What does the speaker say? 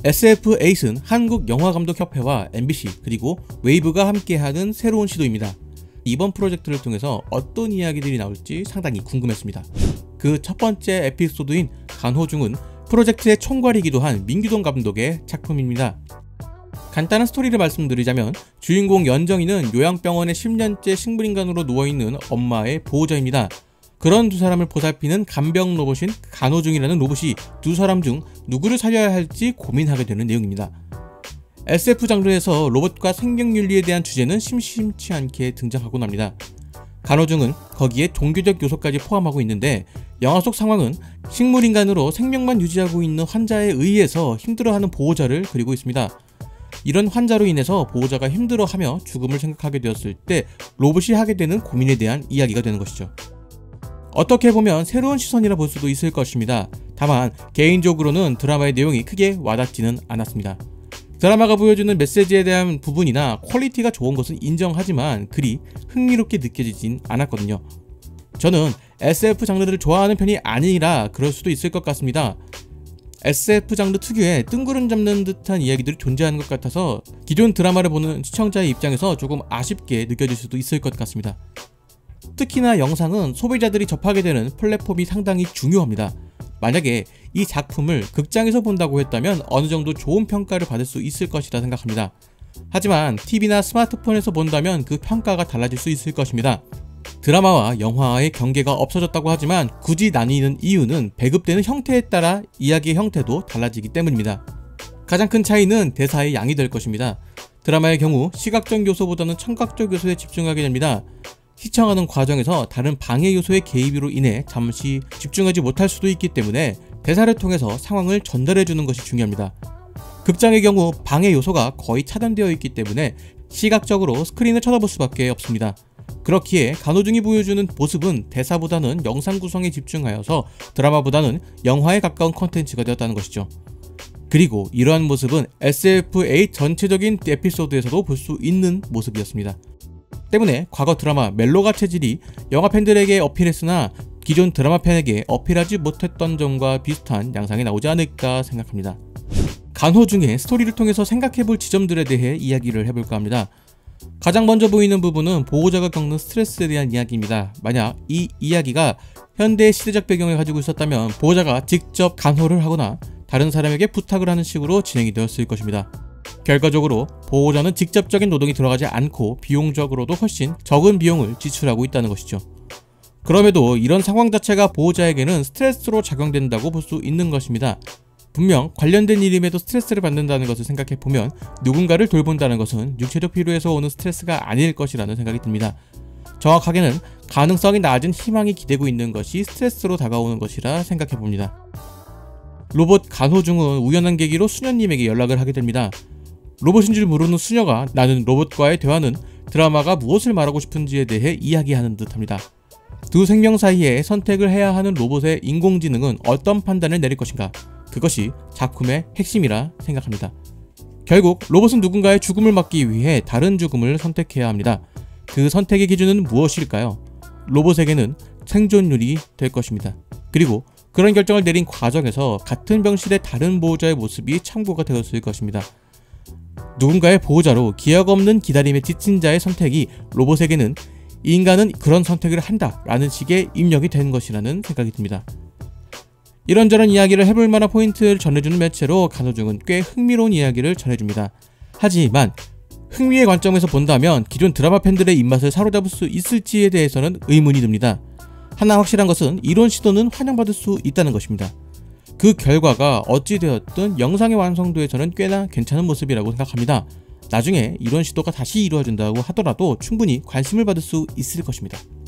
SF8은 한국영화감독협회와 MBC 그리고 웨이브가 함께하는 새로운 시도입니다. 이번 프로젝트를 통해서 어떤 이야기들이 나올지 상당히 궁금했습니다. 그 첫 번째 에피소드인 간호중은 프로젝트의 총괄이기도 한 민규동 감독의 작품입니다. 간단한 스토리를 말씀드리자면 주인공 연정이는 요양병원에 10년째 식물인간으로 누워있는 엄마의 보호자입니다. 그런 두 사람을 보살피는 간병 로봇인 간호중이라는 로봇이 두 사람 중 누구를 살려야 할지 고민하게 되는 내용입니다. SF 장르에서 로봇과 생명윤리에 대한 주제는 심심치 않게 등장하곤 합니다. 간호중은 거기에 종교적 요소까지 포함하고 있는데 영화 속 상황은 식물인간으로 생명만 유지하고 있는 환자에 의해서 힘들어하는 보호자를 그리고 있습니다. 이런 환자로 인해서 보호자가 힘들어하며 죽음을 생각하게 되었을 때 로봇이 하게 되는 고민에 대한 이야기가 되는 것이죠. 어떻게 보면 새로운 시선이라 볼 수도 있을 것입니다. 다만 개인적으로는 드라마의 내용이 크게 와닿지는 않았습니다. 드라마가 보여주는 메시지에 대한 부분이나 퀄리티가 좋은 것은 인정하지만 그리 흥미롭게 느껴지진 않았거든요. 저는 SF 장르를 좋아하는 편이 아니라 그럴 수도 있을 것 같습니다. SF 장르 특유의 뜬구름 잡는 듯한 이야기들이 존재하는 것 같아서 기존 드라마를 보는 시청자의 입장에서 조금 아쉽게 느껴질 수도 있을 것 같습니다. 특히나 영상은 소비자들이 접하게 되는 플랫폼이 상당히 중요합니다. 만약에 이 작품을 극장에서 본다고 했다면 어느 정도 좋은 평가를 받을 수 있을 것이라 생각합니다. 하지만 TV나 스마트폰에서 본다면 그 평가가 달라질 수 있을 것입니다. 드라마와 영화의 경계가 없어졌다고 하지만 굳이 나뉘는 이유는 배급되는 형태에 따라 이야기의 형태도 달라지기 때문입니다. 가장 큰 차이는 대사의 양이 될 것입니다. 드라마의 경우 시각적 요소보다는 청각적 요소에 집중하게 됩니다. 시청하는 과정에서 다른 방해 요소의 개입으로 인해 잠시 집중하지 못할 수도 있기 때문에 대사를 통해서 상황을 전달해주는 것이 중요합니다. 극장의 경우 방해 요소가 거의 차단되어 있기 때문에 시각적으로 스크린을 쳐다볼 수밖에 없습니다. 그렇기에 간호중이 보여주는 모습은 대사보다는 영상 구성에 집중하여서 드라마보다는 영화에 가까운 컨텐츠가 되었다는 것이죠. 그리고 이러한 모습은 SF8 전체적인 에피소드에서도 볼 수 있는 모습이었습니다. 때문에 과거 드라마 멜로가 체질이 영화 팬들에게 어필했으나 기존 드라마 팬에게 어필하지 못했던 점과 비슷한 양상이 나오지 않을까 생각합니다. 간호중의 스토리를 통해서 생각해볼 지점들에 대해 이야기를 해볼까 합니다. 가장 먼저 보이는 부분은 보호자가 겪는 스트레스에 대한 이야기입니다. 만약 이 이야기가 현대 시대적 배경을 가지고 있었다면 보호자가 직접 간호를 하거나 다른 사람에게 부탁을 하는 식으로 진행이 되었을 것입니다. 결과적으로 보호자는 직접적인 노동이 들어가지 않고 비용적으로도 훨씬 적은 비용을 지출하고 있다는 것이죠. 그럼에도 이런 상황 자체가 보호자에게는 스트레스로 작용된다고 볼 수 있는 것입니다. 분명 관련된 일임에도 스트레스를 받는다는 것을 생각해보면 누군가를 돌본다는 것은 육체적 필요에서 오는 스트레스가 아닐 것이라는 생각이 듭니다. 정확하게는 가능성이 낮은 희망이 기대고 있는 것이 스트레스로 다가오는 것이라 생각해봅니다. 로봇 간호중은 우연한 계기로 수녀님에게 연락을 하게 됩니다. 로봇인 줄 모르는 수녀가 나눈 로봇과의 대화는 드라마가 무엇을 말하고 싶은지에 대해 이야기하는 듯합니다. 두 생명 사이에 선택을 해야 하는 로봇의 인공지능은 어떤 판단을 내릴 것인가, 그것이 작품의 핵심이라 생각합니다. 결국 로봇은 누군가의 죽음을 막기 위해 다른 죽음을 선택해야 합니다. 그 선택의 기준은 무엇일까요? 로봇에게는 생존율이 될 것입니다. 그리고 그런 결정을 내린 과정에서 같은 병실의 다른 보호자의 모습이 참고가 되었을 것입니다. 누군가의 보호자로 기억 없는 기다림에 지친 자의 선택이 로봇에게는 인간은 그런 선택을 한다 라는 식의 입력이 된 것이라는 생각이 듭니다. 이런저런 이야기를 해볼 만한 포인트를 전해주는 매체로 간호중은 꽤 흥미로운 이야기를 전해줍니다. 하지만 흥미의 관점에서 본다면 기존 드라마 팬들의 입맛을 사로잡을 수 있을지에 대해서는 의문이 듭니다. 하나 확실한 것은 이런 시도는 환영받을 수 있다는 것입니다. 그 결과가 어찌되었든 영상의 완성도에서는 꽤나 괜찮은 모습이라고 생각합니다. 나중에 이런 시도가 다시 이루어진다고 하더라도 충분히 관심을 받을 수 있을 것입니다.